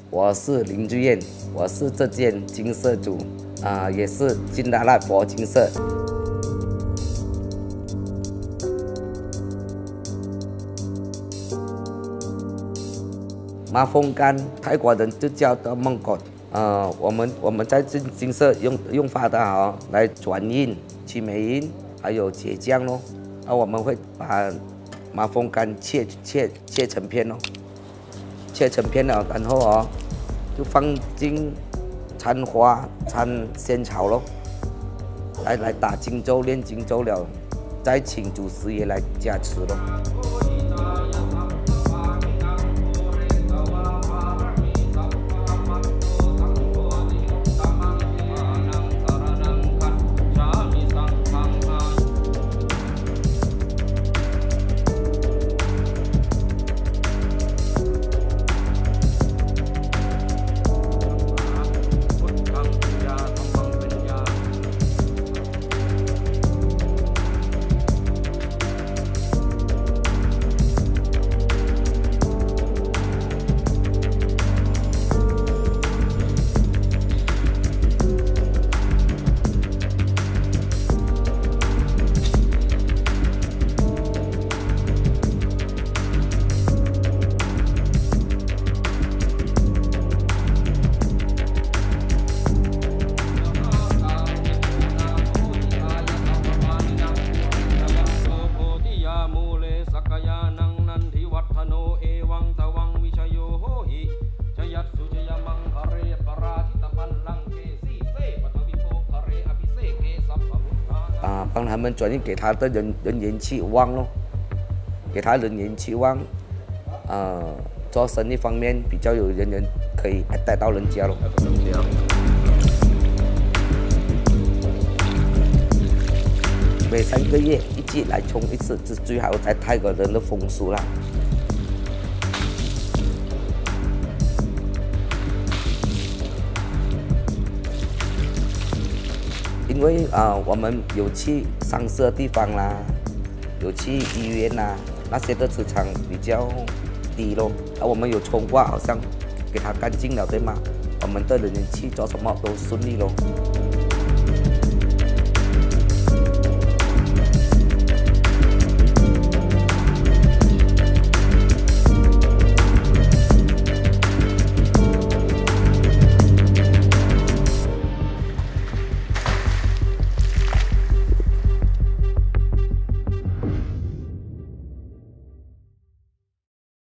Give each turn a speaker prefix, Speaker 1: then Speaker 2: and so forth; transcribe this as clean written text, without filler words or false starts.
Speaker 1: 我是林志燕，我是这件金色组，也是金达赖佛金色。麻风干，泰国人就叫做孟果。我们在金色用发的来转印、去美印，还有结浆咯。我们会把麻风干切成片咯，切成片了，然后就放进掺花、掺仙草咯，来打荆州、炼荆州了，再请祖师爷来加持咯。帮他们转运给他的人缘气旺咯，给他人缘气旺，做生意方面比较有人缘，可以带到人家咯。每3个月一季来冲一次，是最好在泰国人的风俗啦。因为我们有去上市的地方啦，有去医院啦，那些的磁场比较低咯。我们有冲qua，好像给它干净了，对吗？我们的人缘气做什么都顺利咯。